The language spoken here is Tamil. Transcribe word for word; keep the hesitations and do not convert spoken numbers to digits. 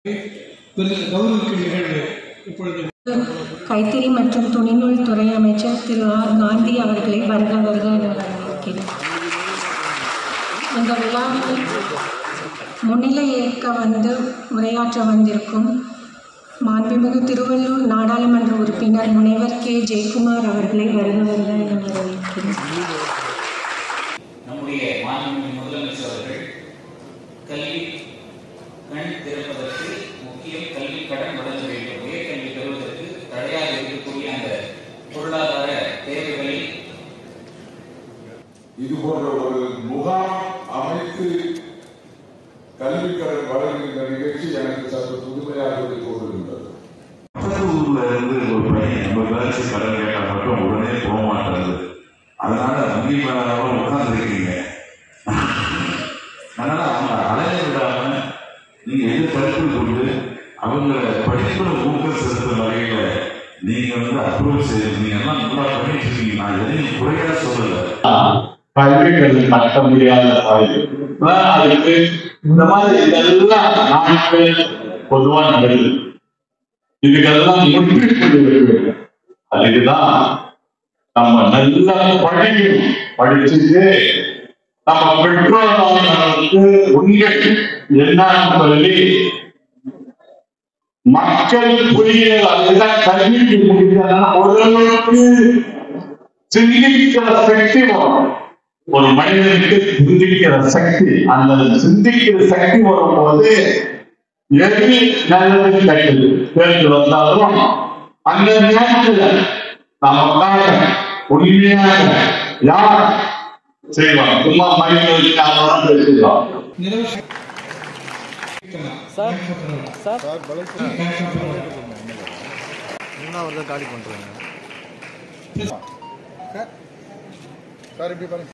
கைத்தறி மற்றும் துணிநூல் துறை அமைச்சர் திரு ஆர் காந்தி அவர்களை வருக வருக என வரவேற்கிறேன். இந்த விழாவில் முன்னிலை ஏற்க வந்து உரையாற்ற வந்திருக்கும் மாண்புமிகு திருவள்ளூர் நாடாளுமன்ற உறுப்பினர் முனைவர் கே ஜெயக்குமார் அவர்களை வருக வருக என வரவேற்கிறேன். நம்முடைய மாண்புமிகு முதலமைச்சர் அவர்கள் கல்வி கண் திறப்பதற்கு முக்கியம் கல்வி கடன் வழங்க வேண்டும். உயர்கல்வி பெறுவதற்கு தடையாக இருக்கக்கூடிய அந்த பொருளாதார தேவைகளை இது போன்ற ஒரு முகாம் அமைத்து கல்வி கடன் வழங்குகின்ற நிகழ்ச்சி எனக்கு சற்று புதுமையாக கொண்டிருந்தது. ஊர்ல இருந்து ஒரு பையன் எண்பது லட்சம் கடன் கேட்டா மட்டும் உடனே போக மாட்டாரு. அதனால வங்கி மேலாளரும் உட்கார்ந்துருக்கீங்க. அதனால அவங்க அலைய விடாம நீங்க எது கருத்தில் கொண்டு அவங்கள படிப்புல ஊக்கம் செலுத்துற வகையில நீங்க வந்து அப்ரோச் நீங்க எல்லாம் நல்லா பண்ணிட்டு இருக்கீங்க. நான் எதையும் குறையா சொல்லல. கல்வி கட்ட முடியாத அதுக்கு இந்த மாதிரி இதெல்லாம் நாட்கள் பொதுவா நடக்குது. இதுக்கெல்லாம் முற்றுப்புள்ளி அதுக்குதான் நம்ம நல்லா படிக்கணும். படிச்சுட்டு நம்ம பெற்றோர்களுக்கு உண்மை என்னன்னு சொல்லி மக்கள் புரிய அதுதான் கல்விக்கு முடிஞ்சதுன்னா ஓரளவுக்கு சிந்திக்கிற சக்தி வரும். ஒரு மனிதனுக்கு சிந்திக்கிற சக்தி, அந்த சிந்திக்கிற சக்தி வரும்போது எது நல்லது கெட்டது தேர்தல் வந்தாலும் அந்த நேரத்தில் நமக்காக உண்மையாக யார் செய்வாங்க? சும்மா மனிதர்களுக்கு பேசுவாங்க. காலி பண்றாங்க.